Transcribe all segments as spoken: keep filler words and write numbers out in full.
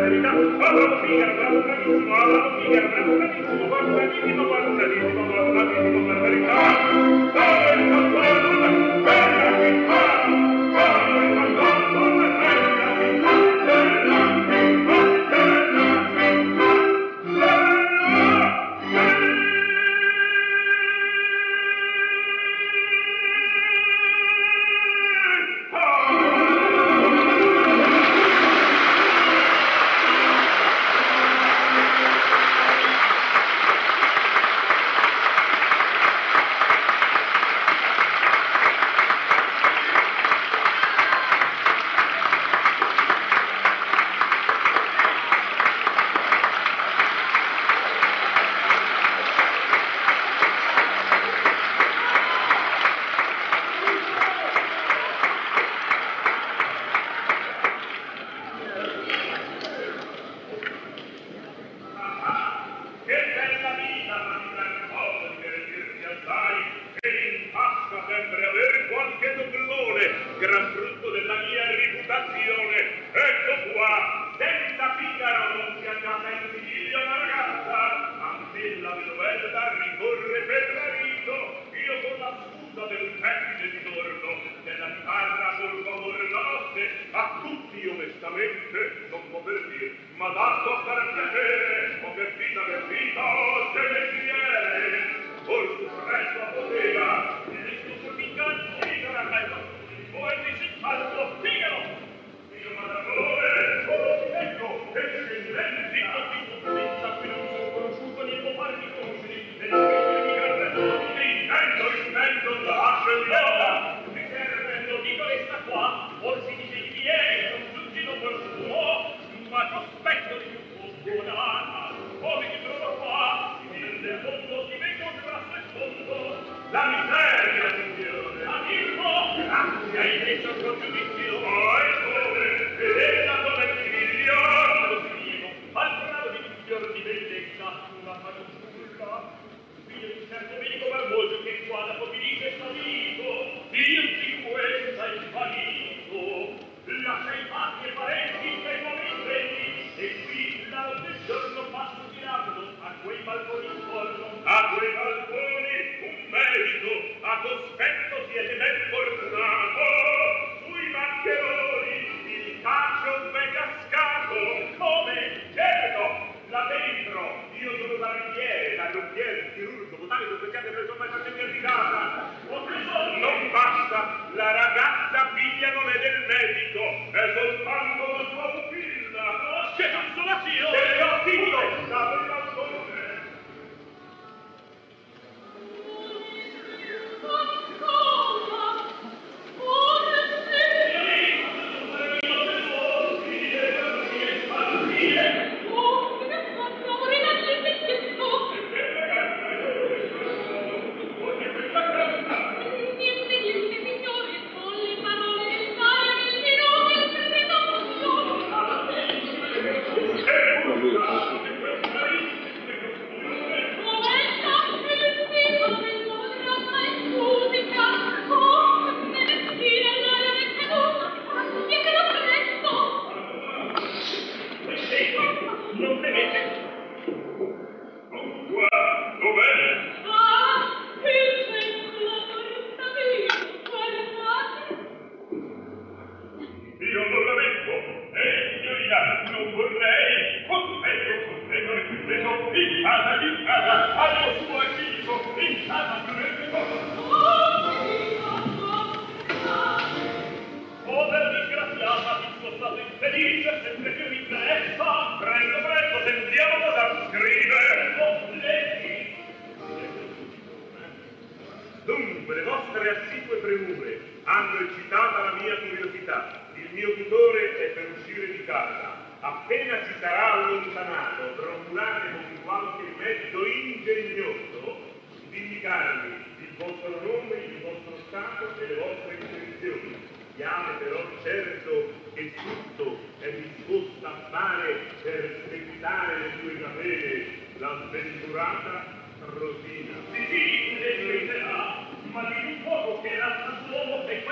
verità. Bravo Figaro, bravo bravissimo, bravo Figaro, bravo bravissimo, guardatissimo, guardatissimo, guardatissimo, per verità. Dove il contorno, bella città, dove il contorno, bella città, bella città, bella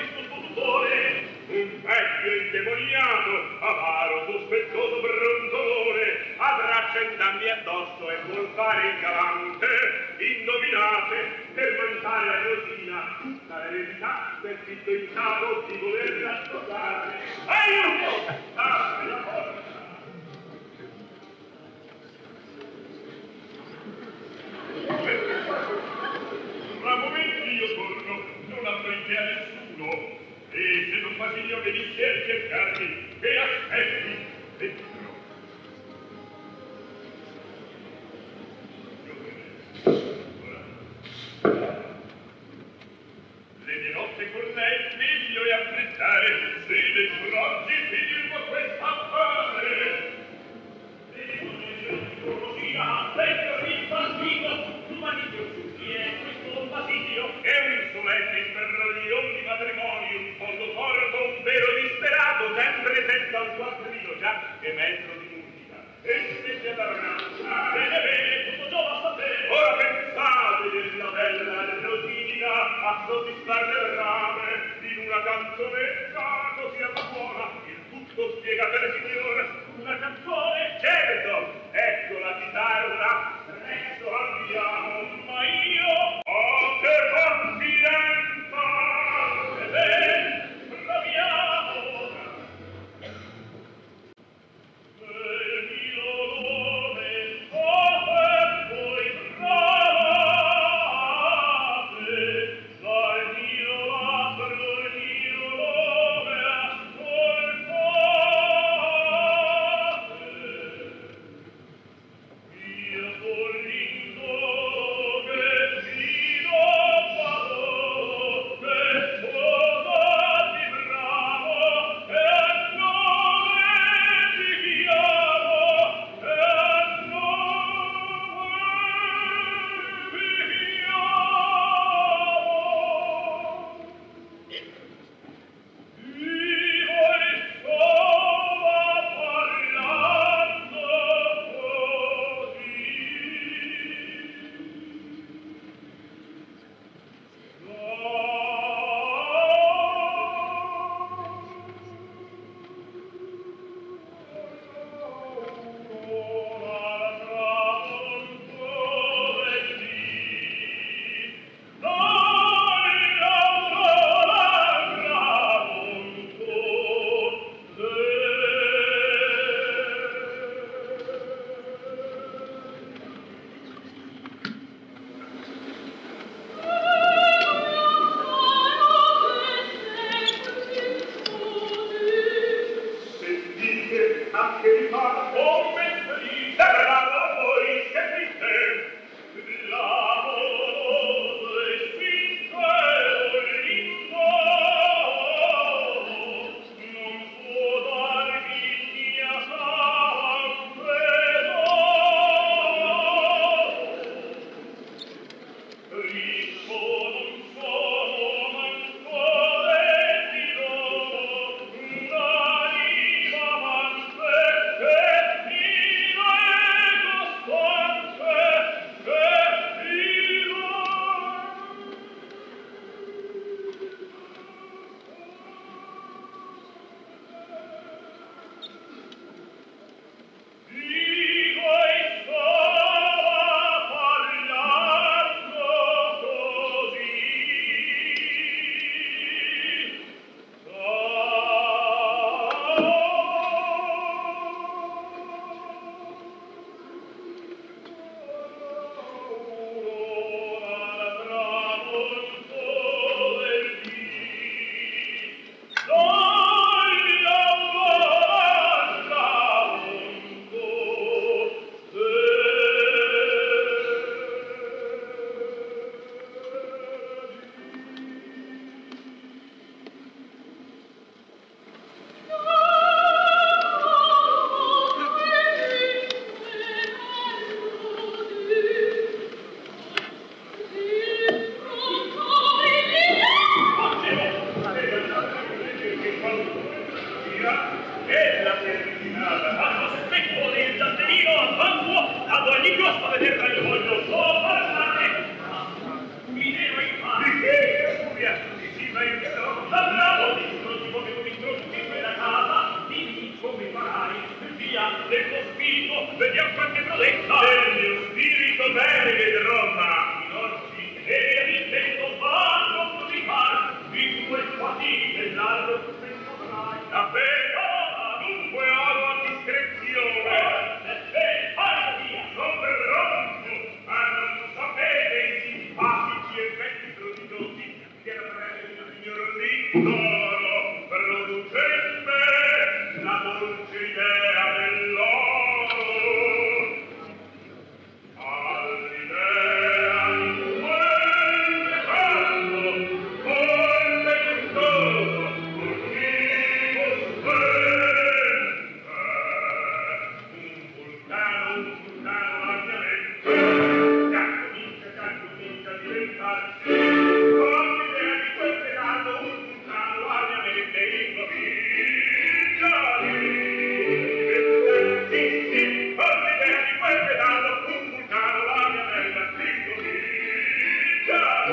Un vecchio indemoniato, avaro, sospettoso, brontolone. tirargli addosso e vuol fare il galante. Indovinate, per mancare la rosina, dall'eredità quel fitto in capo di volerla scordare. Aiuto! Apri la porta! Tra momenti io torno, non apprende a nessuno, e se non Basilio venisse a cercarmi, che aspetti dentro. Le mie notte con lei meglio è affrettare, se dentro oggi finirmo questa affare. E con il rosina, dentro il bambino, l'umanitio chi è questo Basilio? È un solenne imbroglio di matrimonio, un fondo corto, un vero disperato, sempre senza un quattrino già che metro di musica. E se alla ragazza, bene bene, tutto ciò va a sapere. Ora pensate della bella rosina a soddisfare le rame in una canzonetta così alla buona, il tutto spiega per signore. Una canzone? Certo, ecco la chitarra, presto andiamo, ma io ho per confidenza, e ben proviamo. Nel mio nome, oh, per voi bravate, dal mio labbro il mio nome ascoltate. Io volendo che fino vado, che sposati bravo, e a nome ti chiamo, e a nome ti chiamo. Io stava parlando così. Ora tramonto del dì, dai l'aurora tramonto sentite anche di far come felice bravo voi sentite l'amoroso e sincero lindo non può darmi mia credo ricco non sono manco di loro un'anima manse che fino e costante che vivo. Dico e stava parlando così. Aurora tramonto del dì, dai l'aurora tramonto e la terminata a cospetto del giardino a fango ad ogni costo vederla io voglio solo parlare. Mi devo in mano di che furia si va in però bravo di non si può che tu mi trovi in quella casa dimmi come farai via del tuo spirito, vediamo qualche prodezza. Del mio spirito bene vedrò, ma in oggi e l'intento va non così far, di due fatine largo penso avrai. Davvero? Dunque oro a discrezione. Eh, fai via. Non verrò più, ma non sapete i simpatici effetti prodigiosi che la prende il signor Lindoro produce in me la dolce idea dell'oro. All'idea di quel canto, forte e gustoso, furtivo splendente, un vulcano, un vulcano alla mia mente, già comincia, già comincia a diventarsi, con l'idea di quel pedato, un vulcano alla mia mente incomincia a divertirsi, sì, sì, con l'idea di quel pedato, un vulcano alla mia mente incomincia a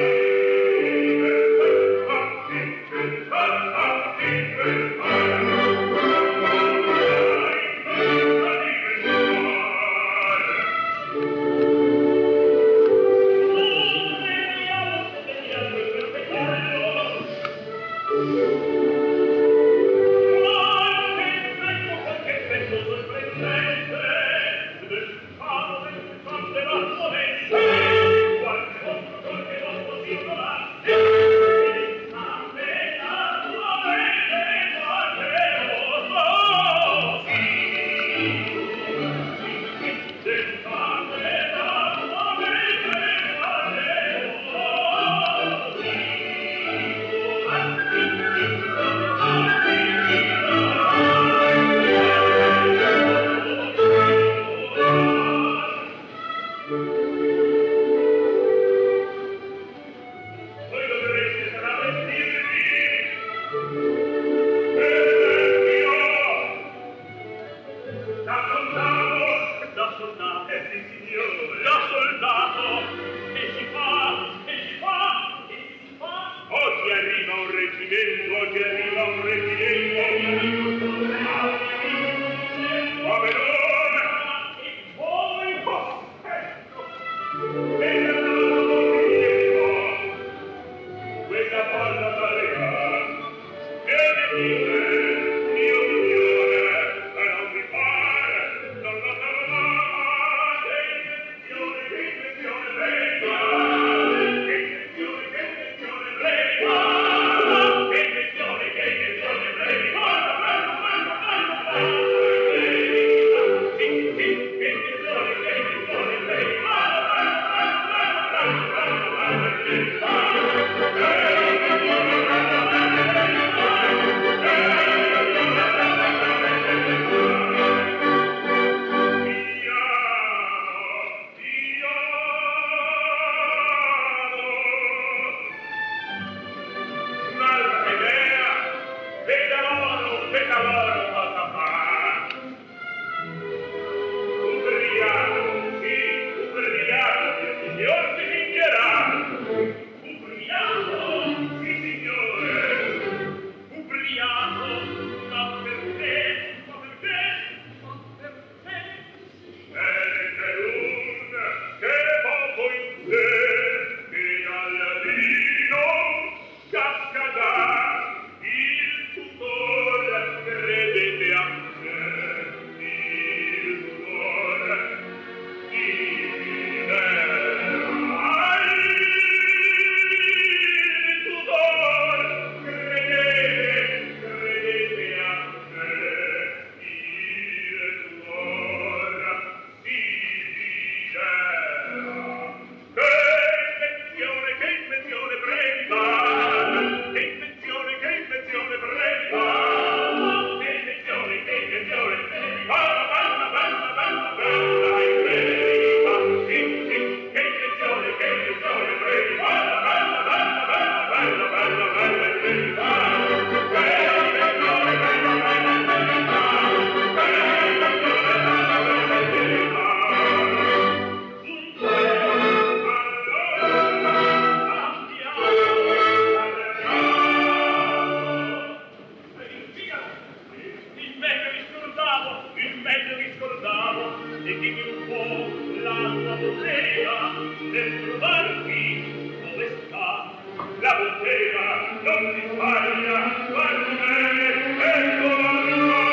dimmi un po' la tua bottega, per trovarmi dove sta. La bottega non ti sbaglia, guardi bene, eccola qua.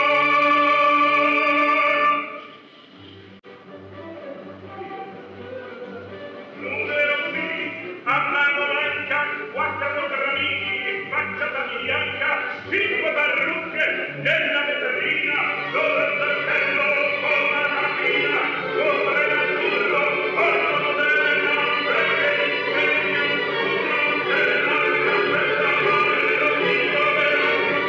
Numero qui, a mano manca, quattro granini, faccia da bianca, cinque parrucche, nella vetrina, dove il saltello con la rapina, sopra l'azzurro, porta moderna, prende l'insegna, uno della cappella, lo dico per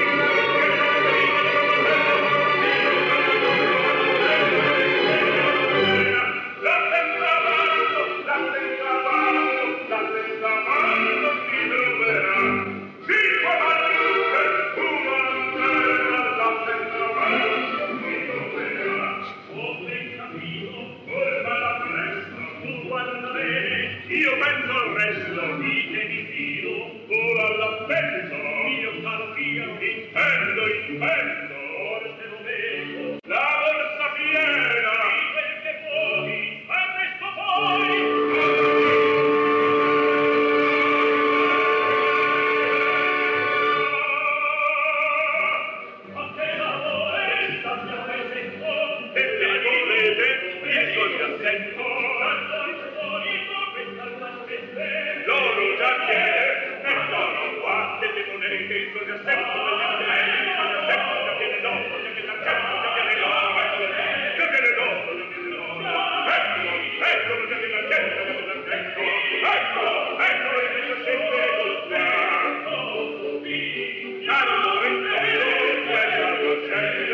la senza vanno, la senza vanno, la senza vanno si troverà. Cinque parrucche, una lanterna, la senza vanno si troverà. Ho ben capito, ora la presto, tu guarda bene, io penso al resto, di che mi fido, ora la penso, io caro figlio, intendo, intendo, ora te lo vedo, la borsa piena, di quel che vuoi, a questo poi, loro già c'è, e sono qua delle monete, il suo riassetto delle monete, già viene dopo, già viene l'argento, già viene l'oro, già viene dopo, già viene l'oro, eccolo, eccolo, già viene l'argento, già viene l'argento, eccolo, eccolo, il mio scende, eccolo, caro Renzo, quella scende,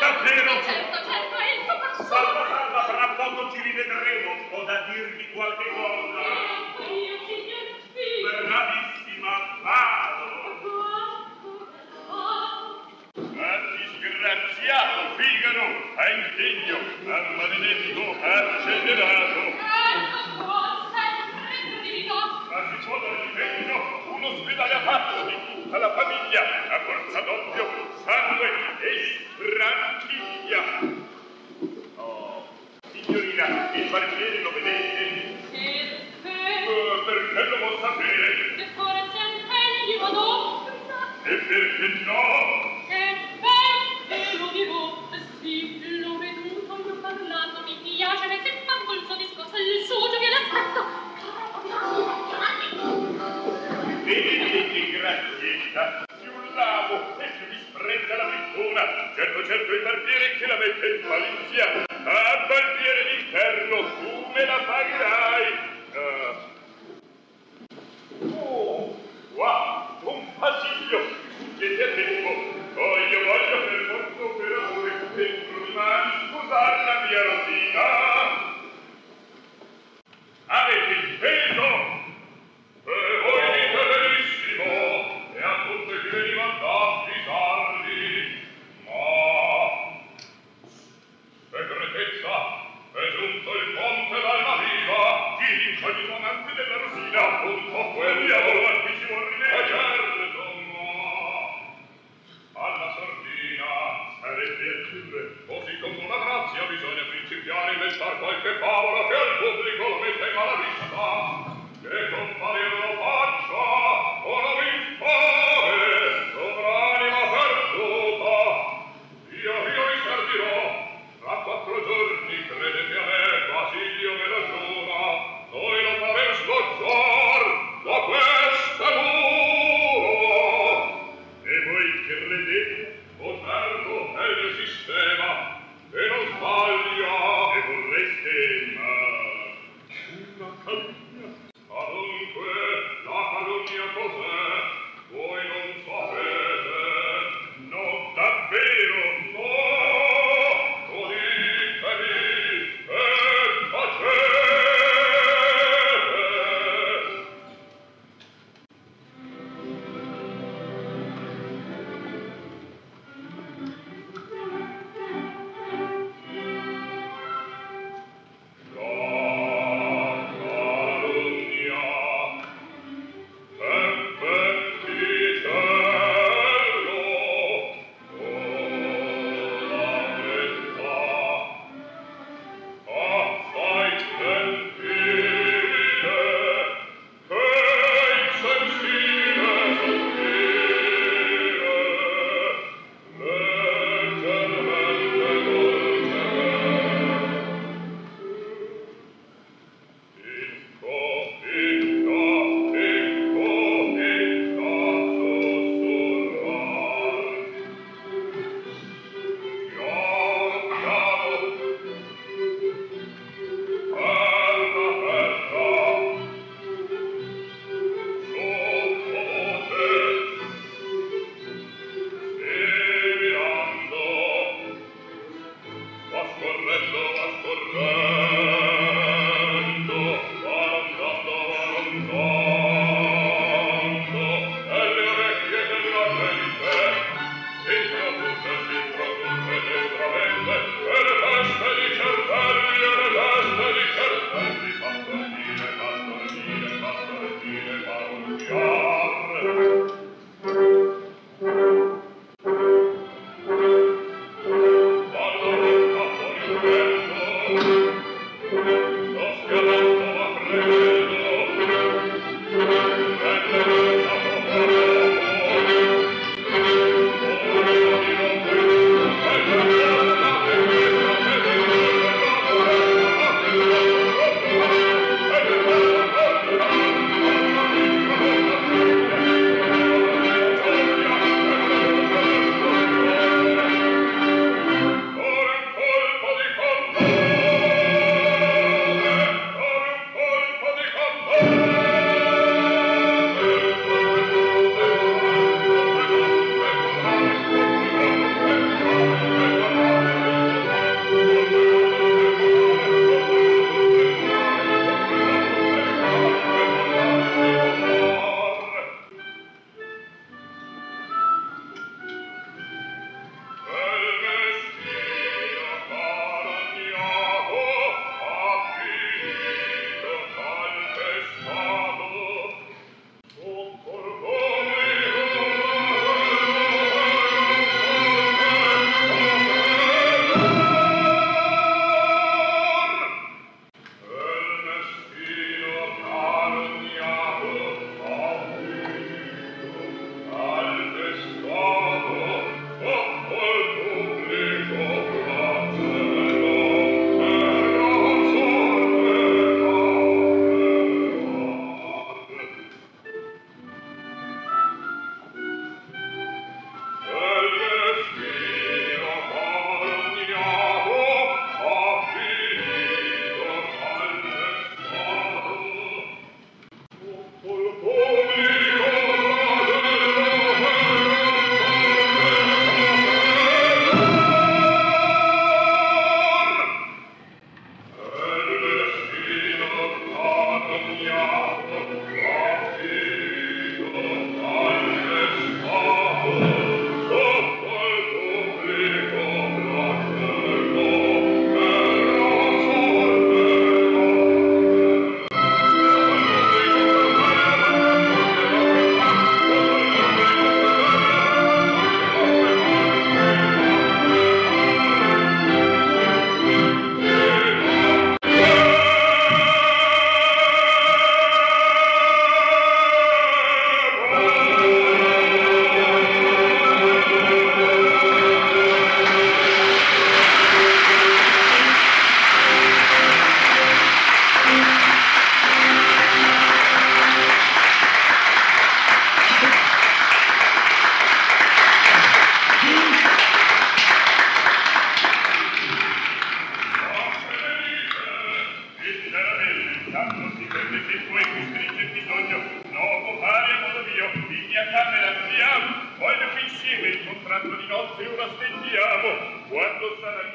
davvero? Certo, certo, è il suo passo. Salva, salva, tra poco ci rivedremo. Ho da dirvi qualche cosa. Ecco io, signor figlio. Bravissima, vado. Ah, disgraziato Figaro, a impegno, a maledetto, accelerato. ecco qua, sempre grido. Ma si può dar impegno, un ospedale a fatto di tutta la famiglia, a forza d'oppio, sangue e stranchiglia. Oh, signorina, il barbiere lo vedete? Perché? Uh, perché lo vuol sapere? Che forse anch'egli madonna. E perché no? Ebbene, lo dirò, sì, l'ho veduto, gli ho parlato, mi piace, mi sembra col suo discorso, il suo gioviell'aspetto. Vedete, Grazietta, più lavo e più disprezza la pittura. Certo, certo, il barbiere che la mette in malizia. Ah, barbiere d'inferno, tu me la pagherai. Uh. Oh, qua, un pasillo, sfuggete a tempo. Oh, io voglio per molto per amore dentro di mani scusare la mia rosina. Avete inteso? E voi dite benissimo, e a tutti chi veniva da avvisarli. Ma segretezza, è giunto il ponte d'Almaviva, chi incognito amante della rosina, appunto quel diavolo a cui ci vuol rimedere. Certo, ma alla sordina sarebbe a dire, così con buona grazia bisogna principiare a inventar qualche favola che al pubblico lo metta in mala vista. Che comparire lo faccia, o non mi spave, sovranima perduta. Io, io vi servirò, tra quattro giorni, credete a me, Basilio me lo giura, noi lo faremo scocciar da queste mura. E voi credete, moderno è il sistema, e non sbaglia, e vorreste, ma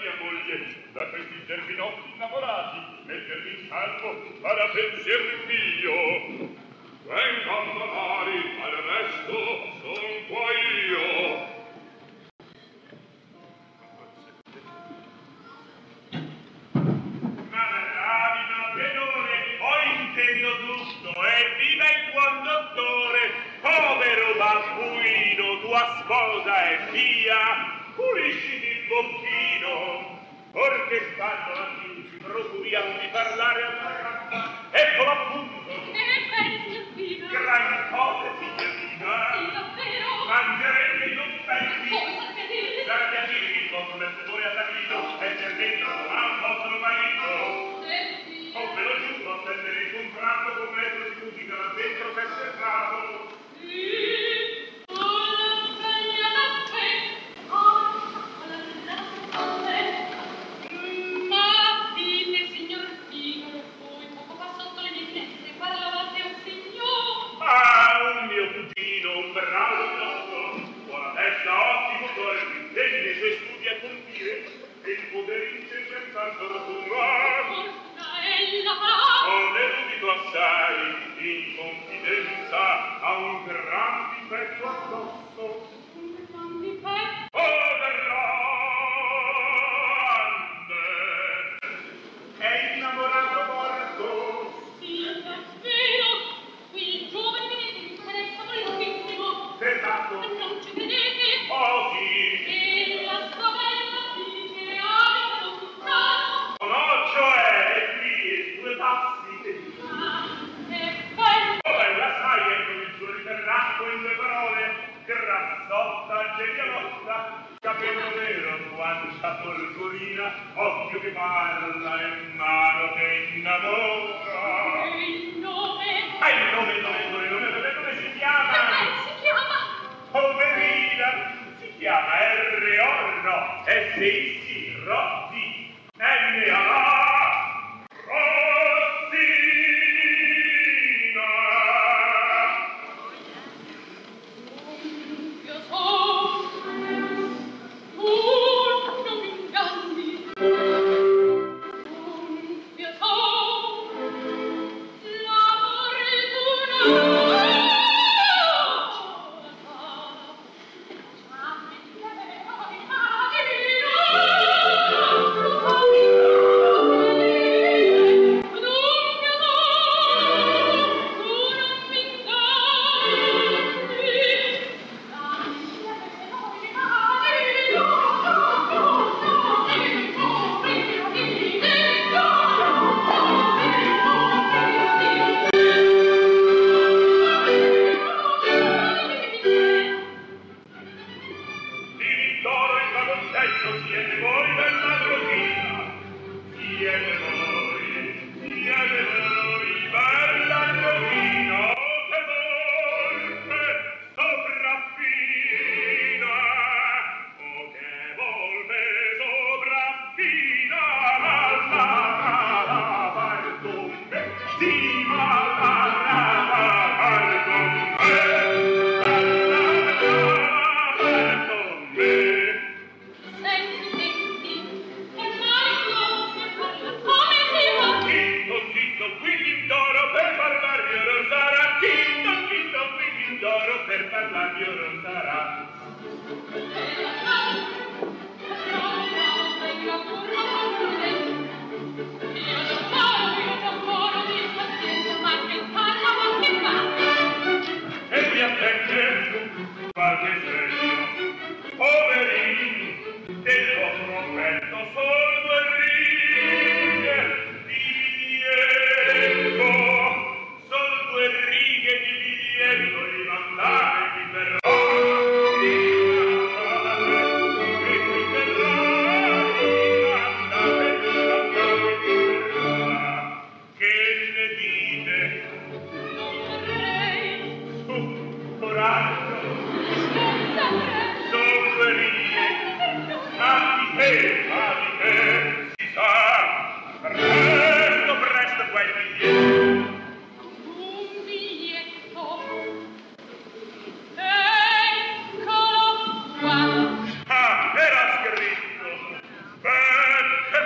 mia moglie, da questi germinotti innamorati, mettermi in salvo, vada pensier mio. Vengan danari, al resto son qua io. Ma l'anima benone, ho inteso tutto, e viva il buon dottore, povero babbuino, tua sposa è via, pulisciti il bocchino, or che stanno a chiusi, procuriamo di parlare alla gamba, ecco appunto. E pensi, figa? Gran cose, figlia mia. Sì, davvero? Mangerete i confetti. Come sapete dire? Sapete dire il vostro mettore ha salito e c'è dentro un vostro marito. Eh sì. Oh, ve lo giuro, attendere il contratto con metro di musica là dentro s'è serrato. Sì, sono svegliata a te. Oh, alla ma dite, signor Figaro, voi poco fa sotto le mie finestre parlavate un signor. Ah, un mio cugino, un bravo nostro, buona testa, ottimo cuore, vedi nei suoi studi a compire, e il potere incessanza rotundare. Fortuna ella farà. Con erudito assai, in confidenza, ha un gran difetto addosso. Un gran difetto. Oh, grande! È innamorato morto. Sì, davvero. Il giovane vedete mi interessa moltissimo. Esatto. Non ci credete? Oh, sì. E la sua bella figlia abita lontano. No, cioè, è qui, due passi. Ah, è bello. Oh, bella, sai, ecco il suo ritratto in due parole. Grassotta, genialotta, capello nero, guancia polvorina, occhio che parla e mano che innamora. E il nome? Ah, il nome, il nome, il nome, il nome, come, come si chiama? Come si chiama? Poverina, si chiama R O no, S I sì, Rossi, N O Rossina. Io so, tu non mi inganni. Io so, l'amore tu non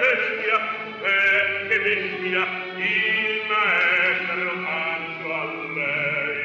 bestia, eh, che bestia, il maestro faccio a lei.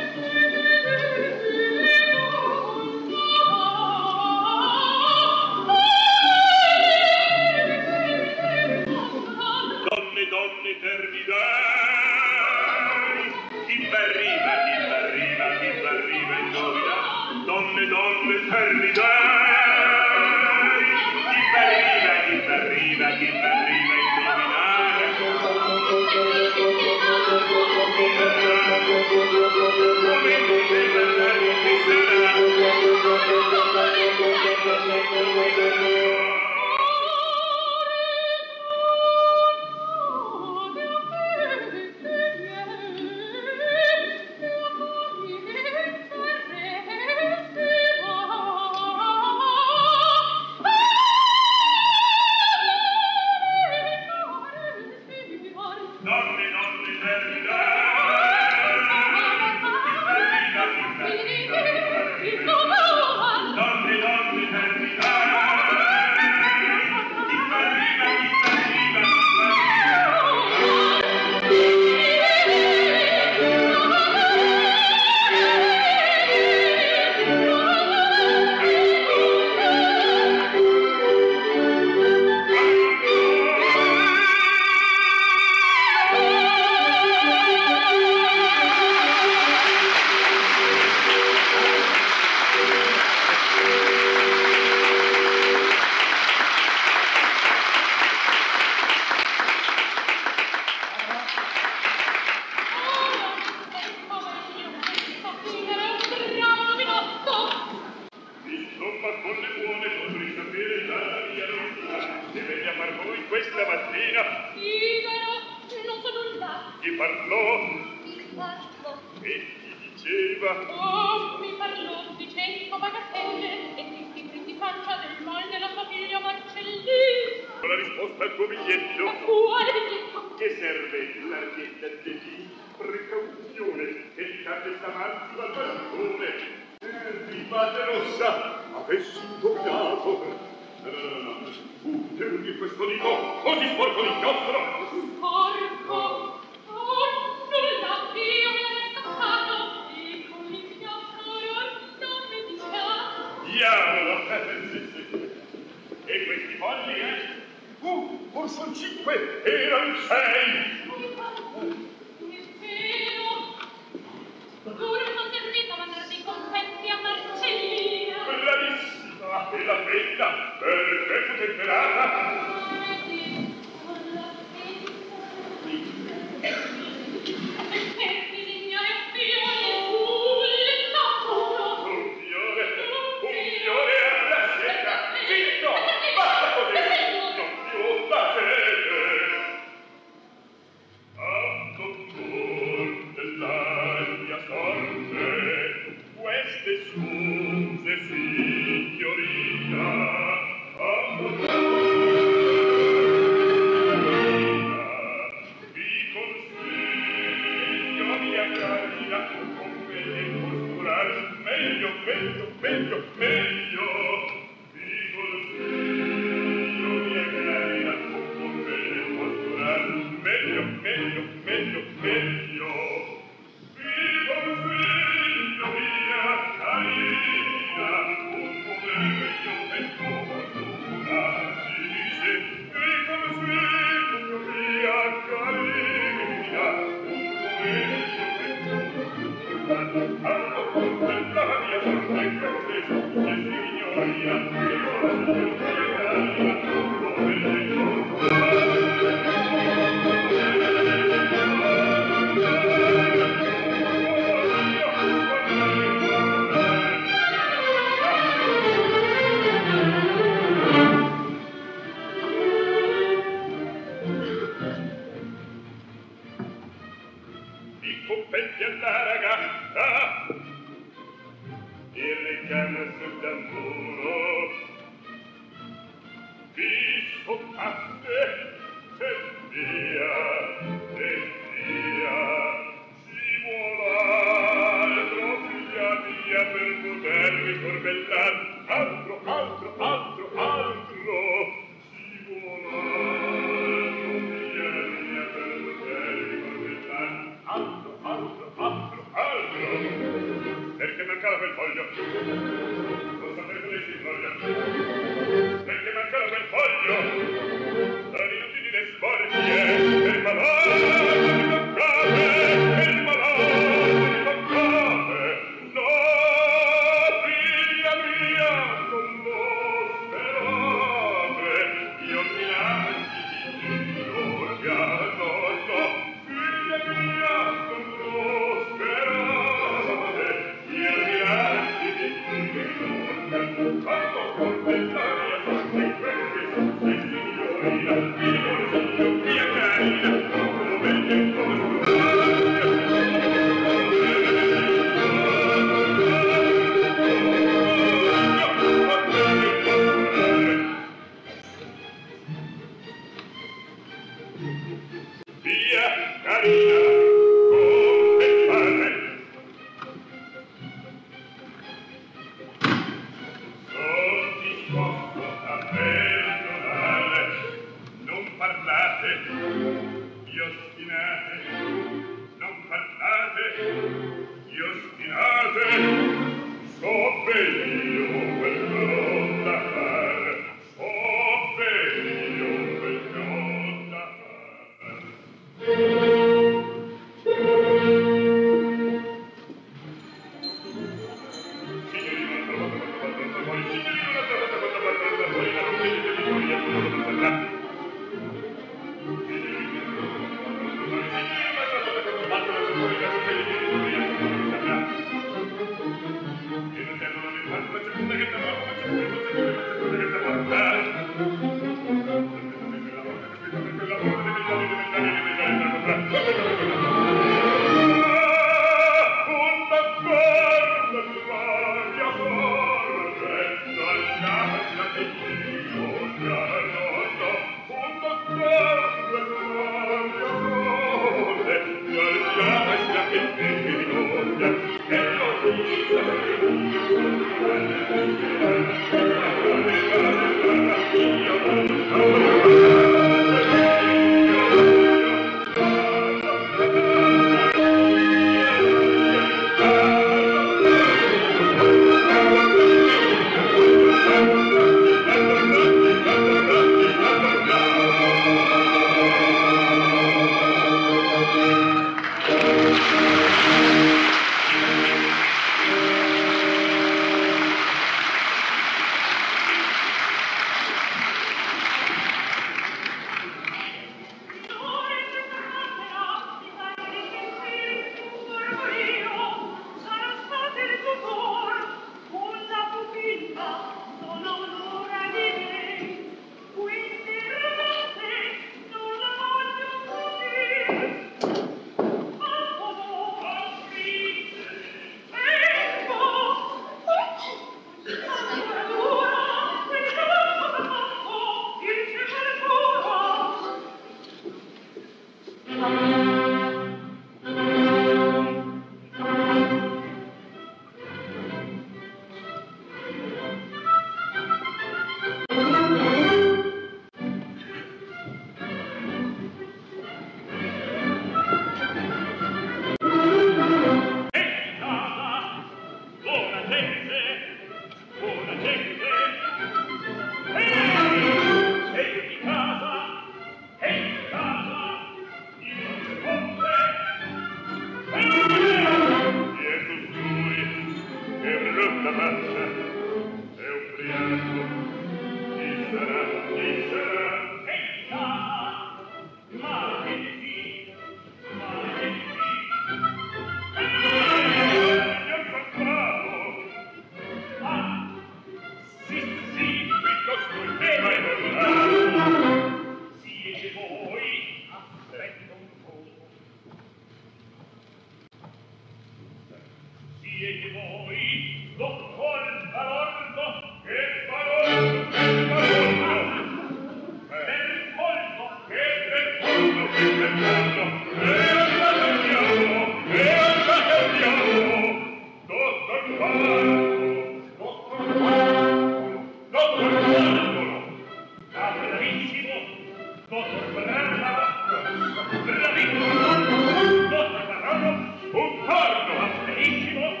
siete voi, dopo il balordo, che balordo, che balordo, per colpo, che per colpo, che per colpo, e andate al diavolo, e andate al diavolo, dottor Quattolo, dottor Quattolo, dottor Quattolo, ah, bravissimo, dottor Quattolo, bravissimo, dottor Quattolo, un corno, ah, bravissimo,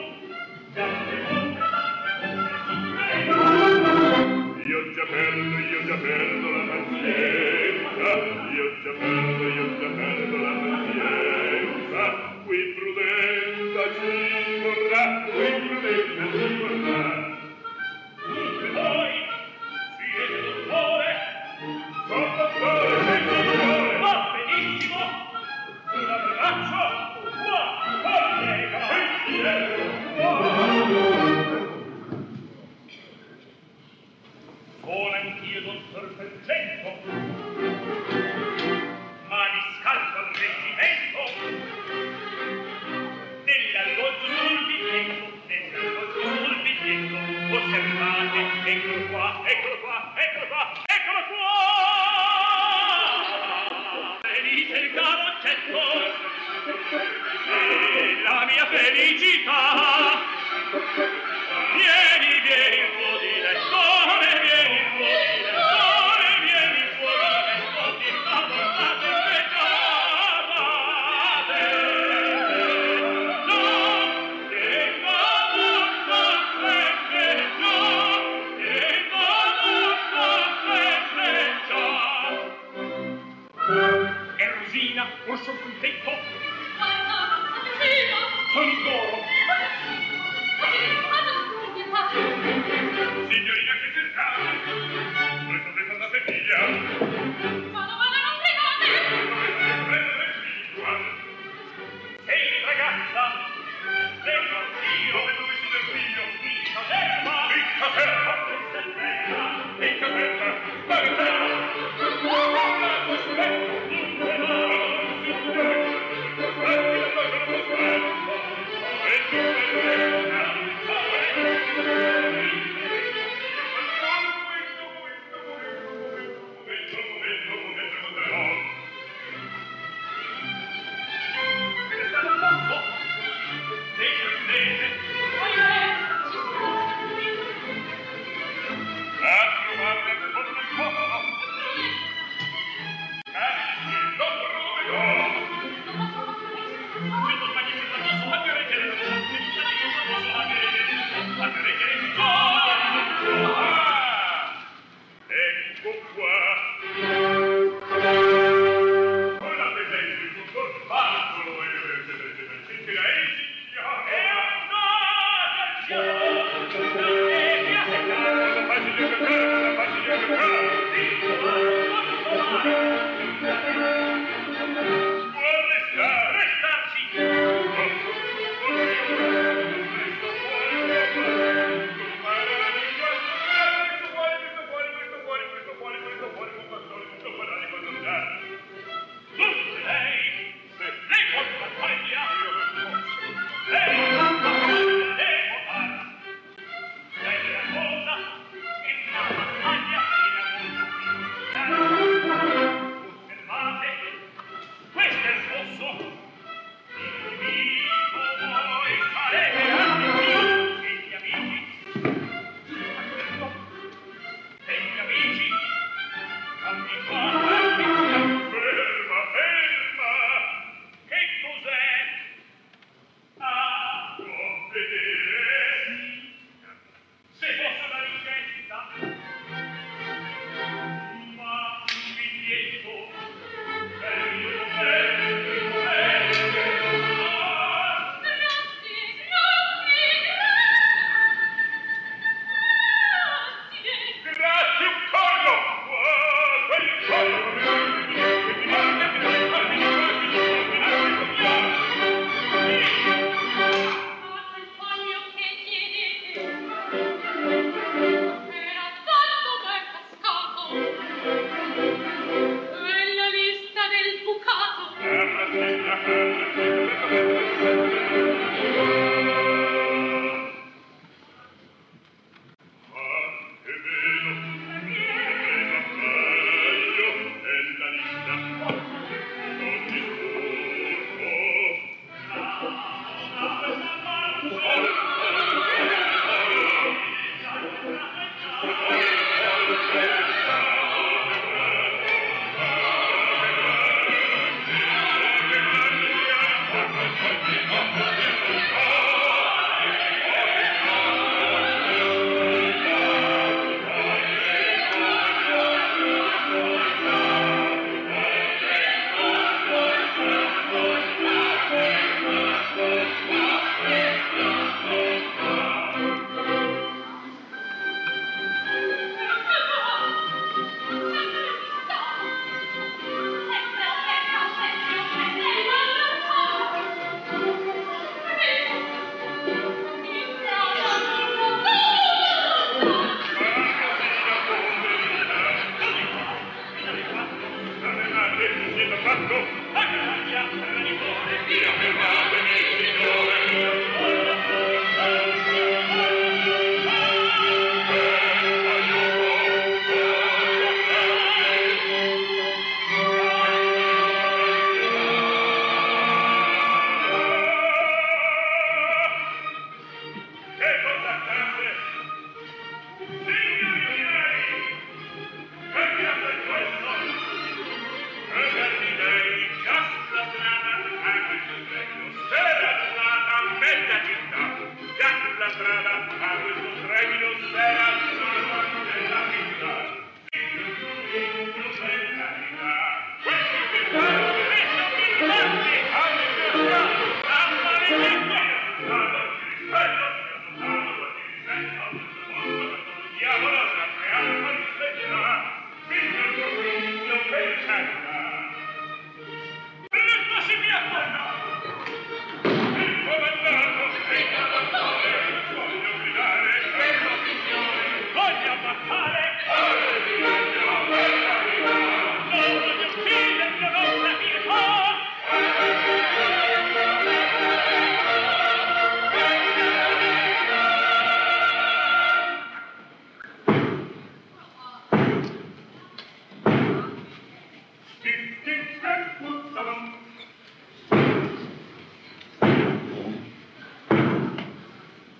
io già perdo, io già perdo la pazienza, io già perdo, io già perdo la pazienza, qui prudenza ci vorrà, qui prudenza ci vorrà. Tutte voi siete dottore, sono dottore, sei dottore, va benissimo, un abbraccio, qua, collega, e dietro, sono anch'io dottor Percento, ma di scalzo al reggimento, nell'alloggio sul biglietto, nell'alloggio sul biglietto, osservate, eccolo qua, eccolo qua, eccolo qua, eccolo qua! Felice il carroccetto, e la mia felicità, vieni, vieni il tuo diletto, vieni il tuo diletto, vieni il tuo diletto, ti fa portate peccatate, no, che va portate già, che va portate già. E Rosina, or sul puntetto, sono in coro. Signorina che cercate? Presto, presto, andate via. Vado, vado, non pregate! Prendo, prendo, qua. Sei ragazza? Sei un figlio? Dove sono il figlio? In caserma! In caserma! In caserma! Ma in terra! Ma in terra!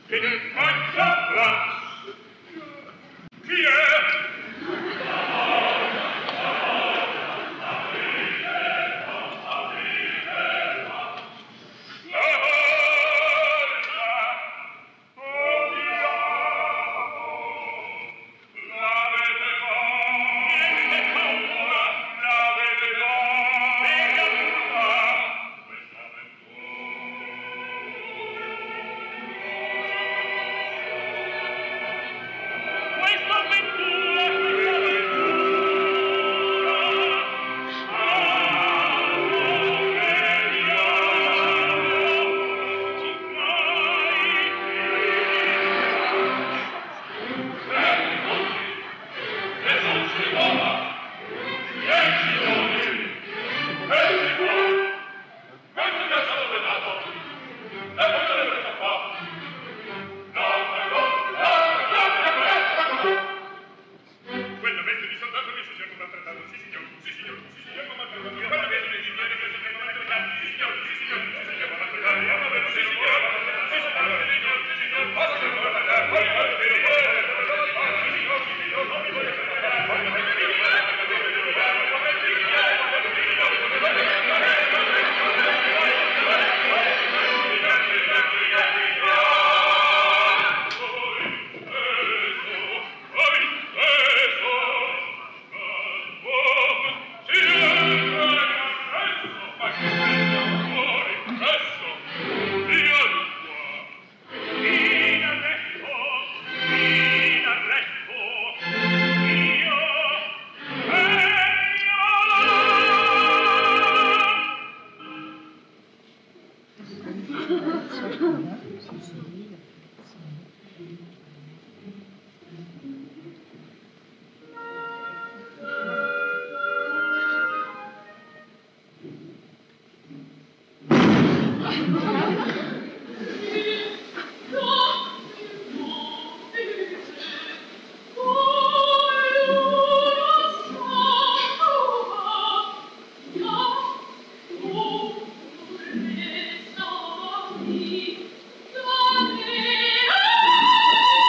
Ah!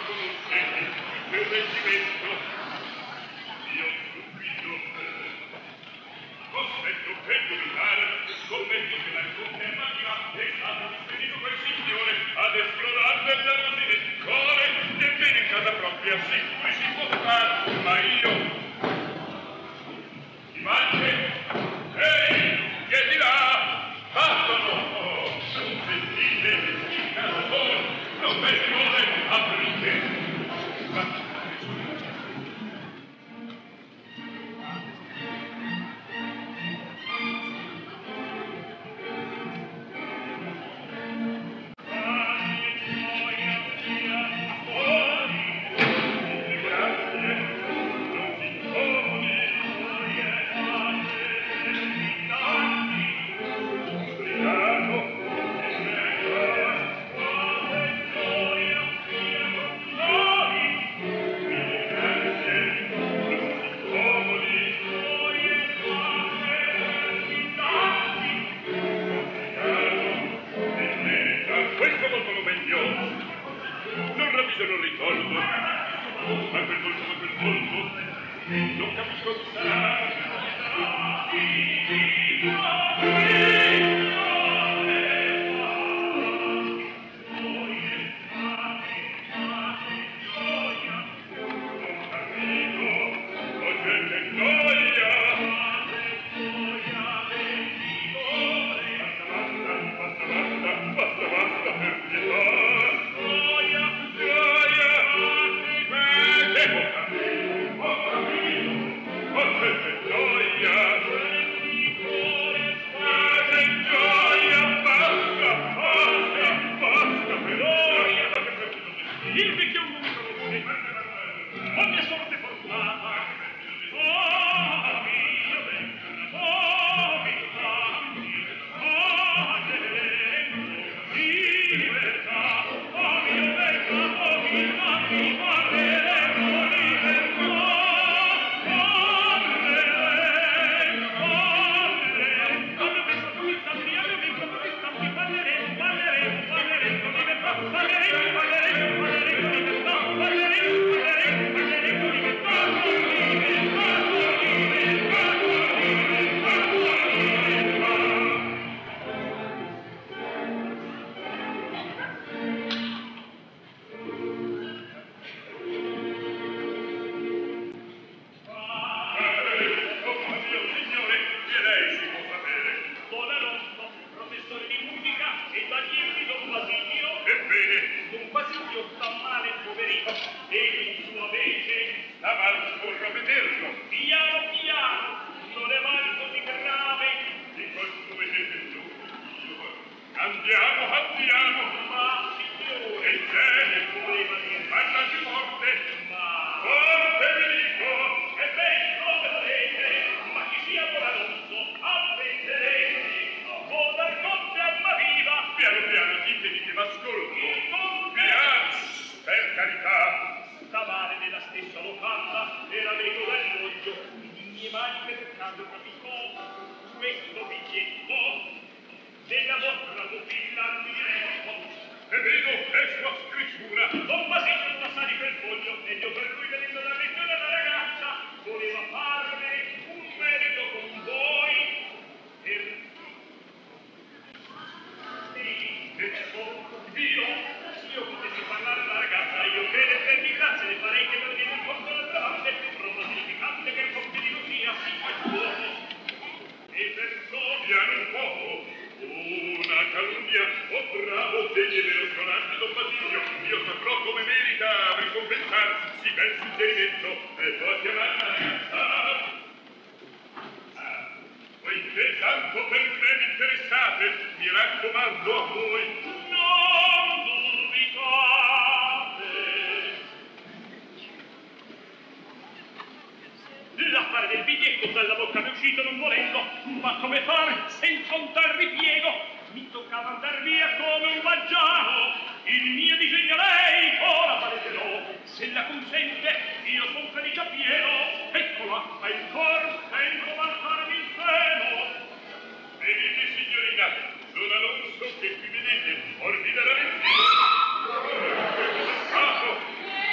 Che qui vedete, ordinariamente.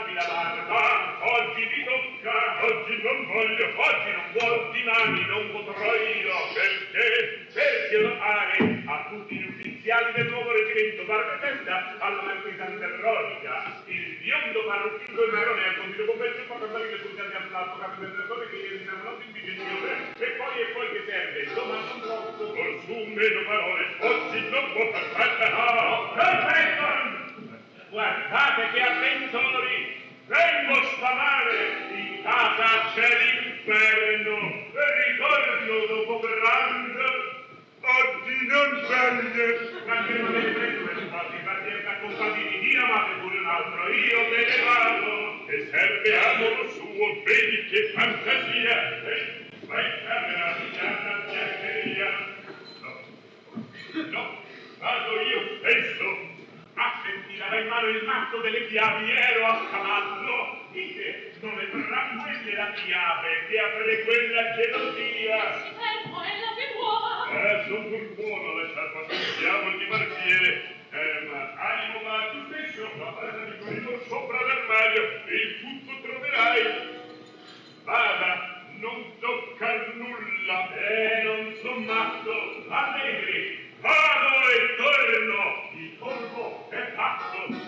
farvi la barba, oggi vi tocca, oggi non voglio, oggi non vuol, dimani non potrò io, perché? Perché lo fare a tutti gli ufficiali del nuovo reggimento barba e testa alla marchesa Veronica, il biondo parrucchino del marone al consiglio compenso e porta salire sul piano all'alto capo del direttore che ieri siamo noti in vigilione, e poi e poi che serve, insomma non posso, col su meno parole, oggi non può parlare, no, perfetto! Guardate che avventori! Vengo stamane! In casa c'è l'inferno! E ricordo dopo pranzo! Oggi non sceglie! Ma che non avete preso per fatti partire accompagnati di amate pure un altro, io me ne vado! E serve amore suo, vedi che fantasia! E vai in camera, pianta pianteria! No, no, vado io stesso! A sentire aveva in mano il mazzo delle chiavi, ero a cavallo. Dite, non è tra quelle la chiave, che apre quella gelosia. Si fermo, è la più nuova. Eh, son pur buono, lasciar passare il dipartiere. Eh, ma animo va tu stesso, la parte di corrido sopra l'armadio, il tutto troverai. Vada, non toccar nulla. Eh, non son matto, allegri. Vado e torno, il colpo è fatto.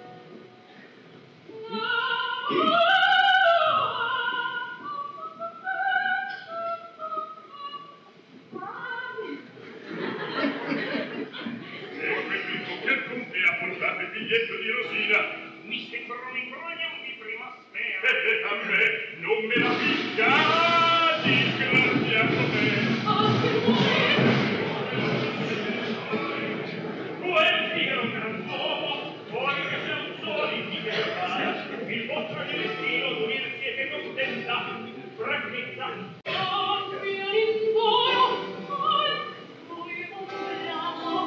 E quindi tu che conti a portare il biglietto di Rosina? Mi sembra un'imbrogno di prima sfera. E a me non me la picca, disgraziato me. Oh, che vuoi? Il vostro destino, dir siete contenta, franchezza. Oh, mio lindoro, oh, noi vogliamo.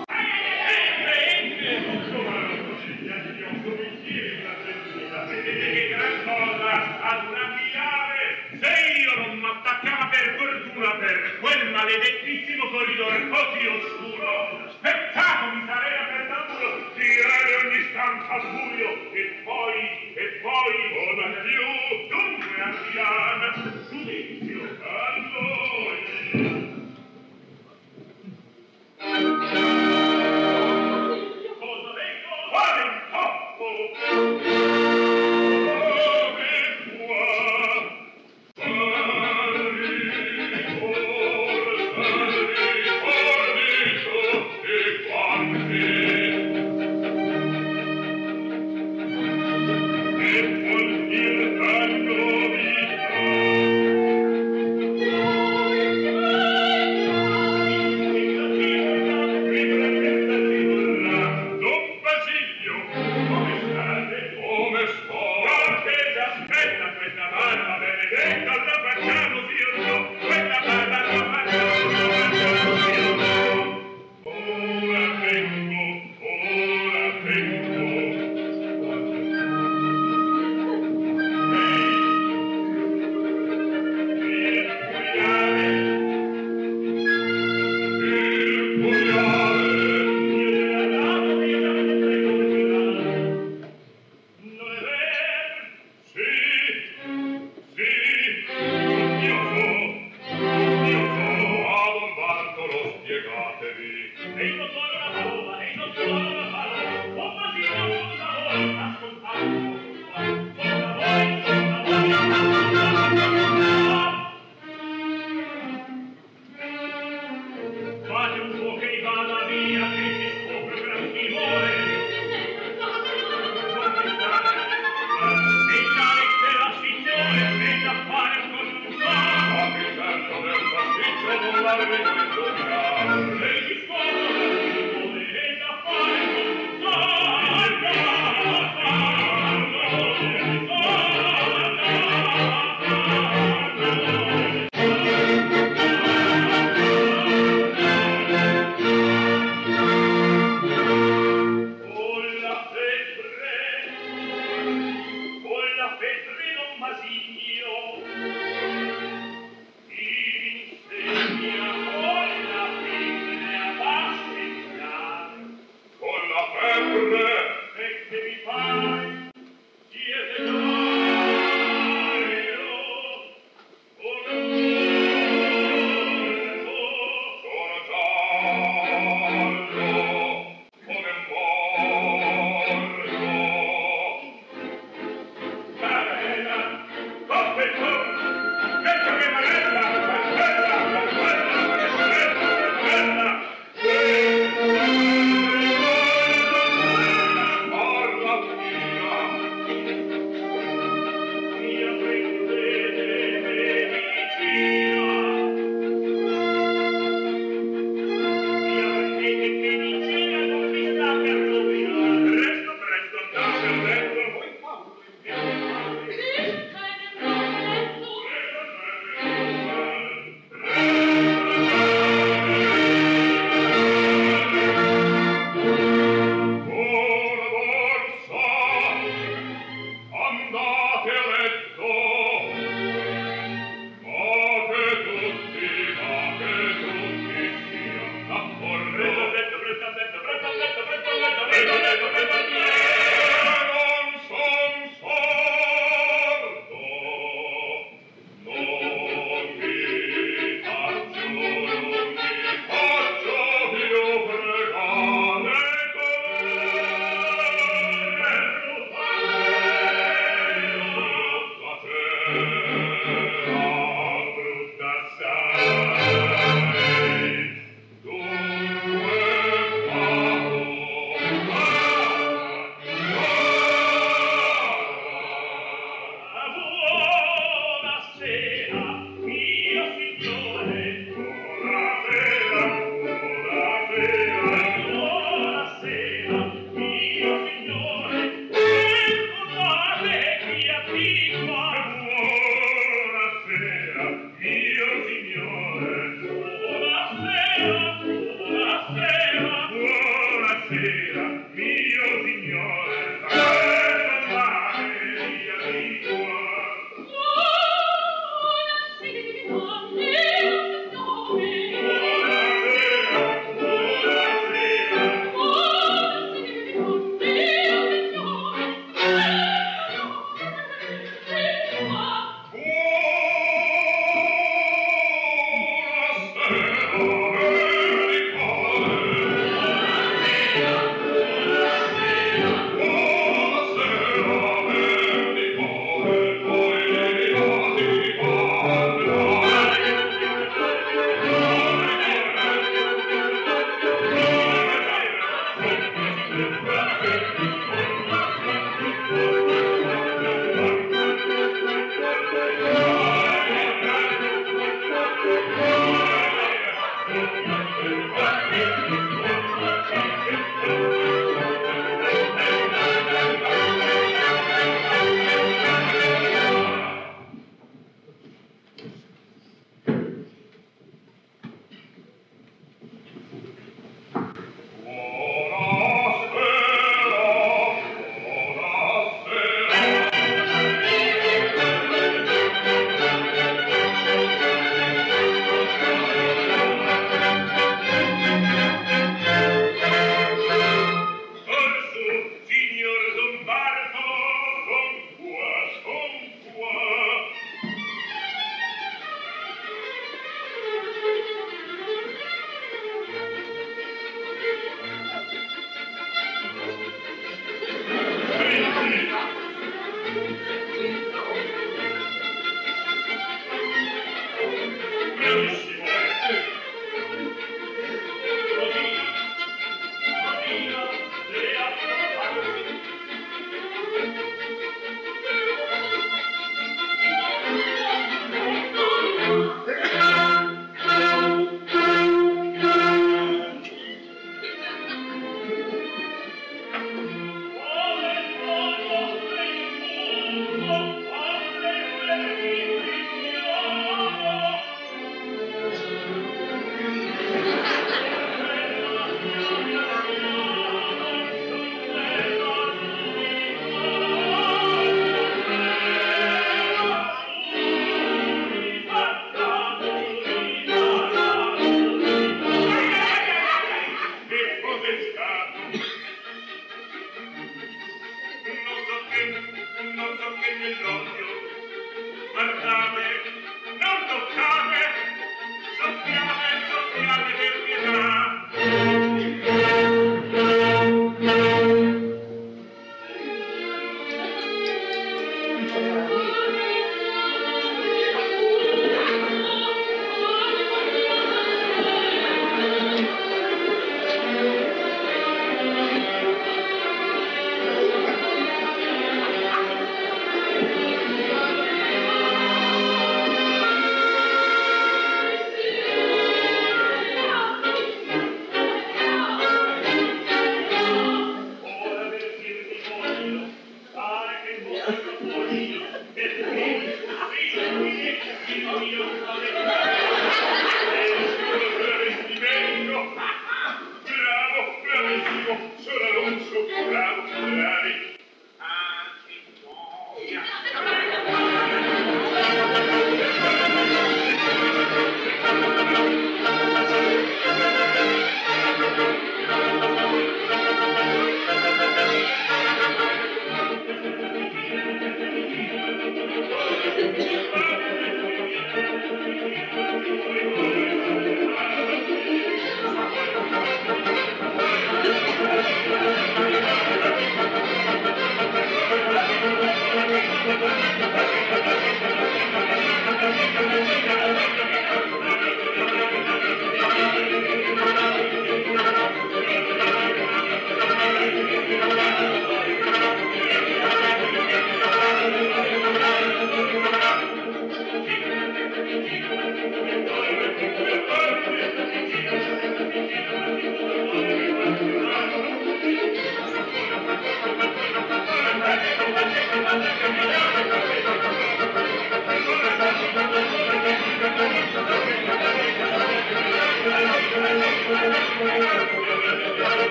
Vedete che gran cosa ad una chiave? Se io non m'attaccava per fortuna per quel maledettissimo corridore così oscuro, spezzato mi sarei aperto al muro, tirare ogni stanza al buio, e poi, e poi, buona più, dunque andiamo, giudizio, a noi. Cosa vengo? Quale intoppo? Oh,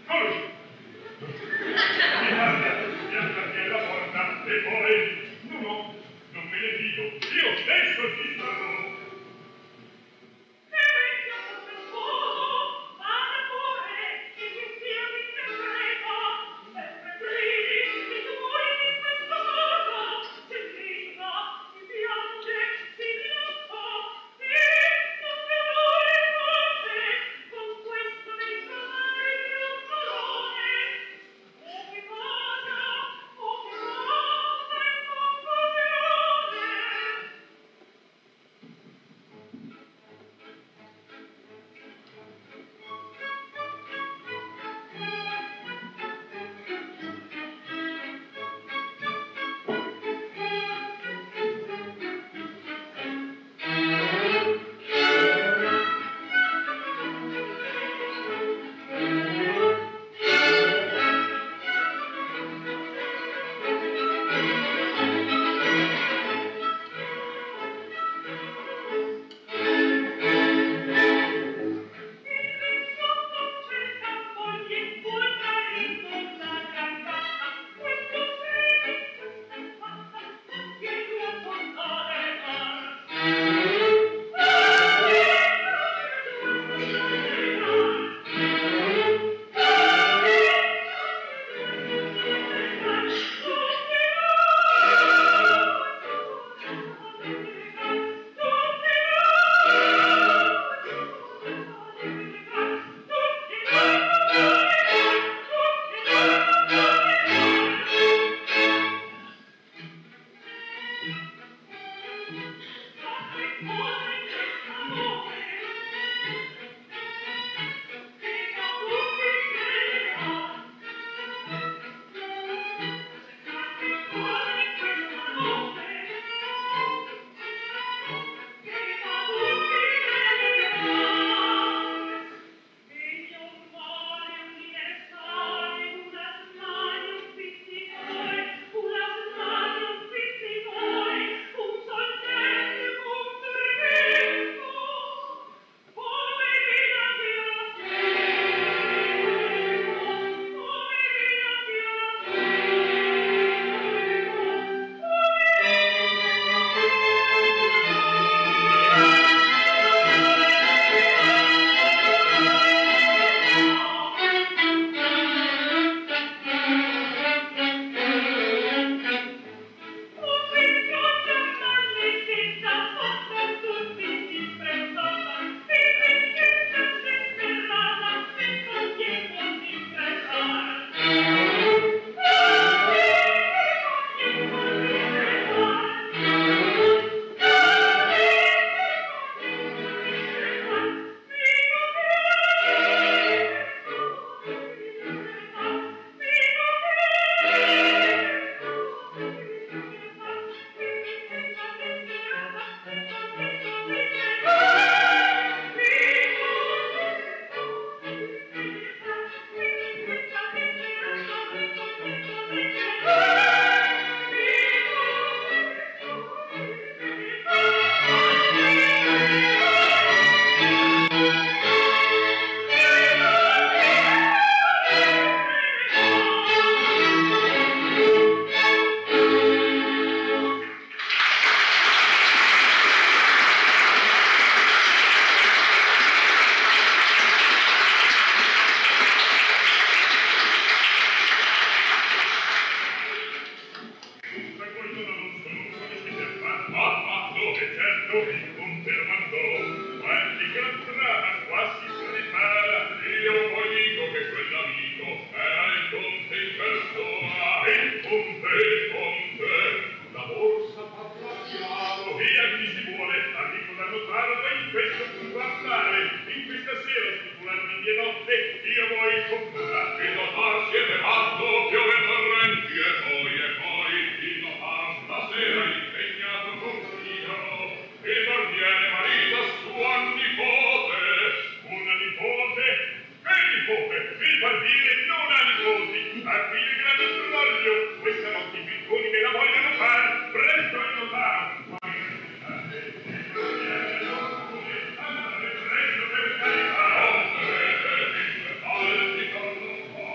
Thank you.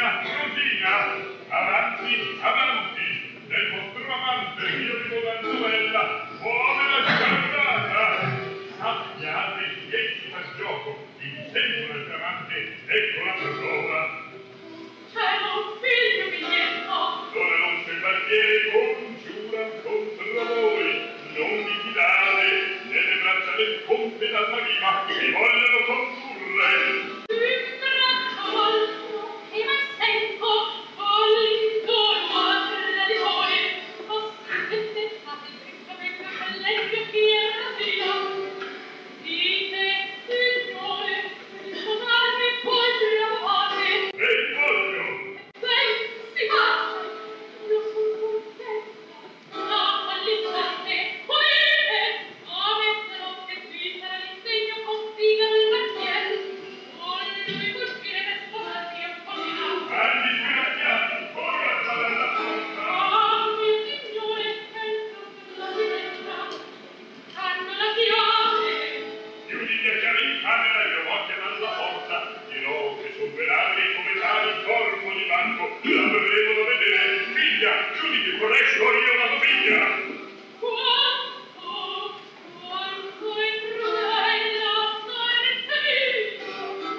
Rosina, Rosina, avanti, avanti, del vostro amante, io vi do la novella, povera scaldata. Sappiate che ci fa gioco, il tempo del tramante, ecco la prova. C'è un figlio biglietto. Dove non c'è il barbiere, congiura contro voi, non vi fidate, nelle braccia del conte d'Almaviva vi vogliono condurre. In braccia volto, e mai sento, all'intorno a terra di voi. Oh, sentite, fate il brincamento al letto chi è Rosina. Dite, signore, di sposarmi voglio amare. E il voglio. Ben, si fa. Io sono contenta. No, all'istante, volete? A metterò che qui sarà l'impegno con figa del barbiere. Voglio colpire per sposarmi a Rosina. Agli sgraziati, ora dalla porta. Ah, mio signore, penso per la finestra. Hanno la chiave. Chiudi gli acciari in camera e occhia dalla porta. Dirò che son velati come tali corpo di banco. L'avremo da vedere. Figlia, chiudi che corresco io la figlia. Quanto, quanto è crudele la sorte mia.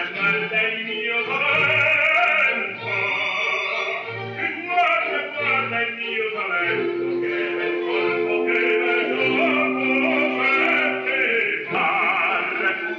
guarda il mio talento, guarda, guarda il mio talento, che bel colpo, che bel gioco sente far.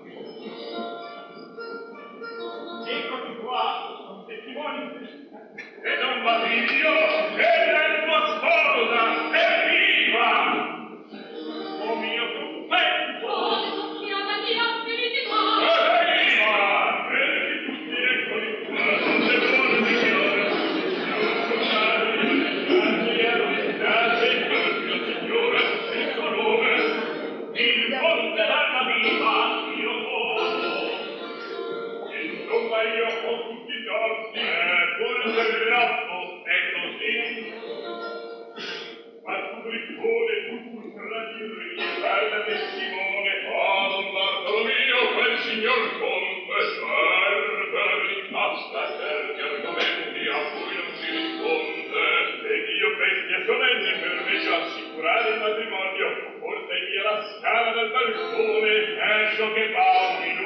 Eccoti qua, testimoni. Assicurare il matrimonio, forse via la scala del balcone, è ciò che fa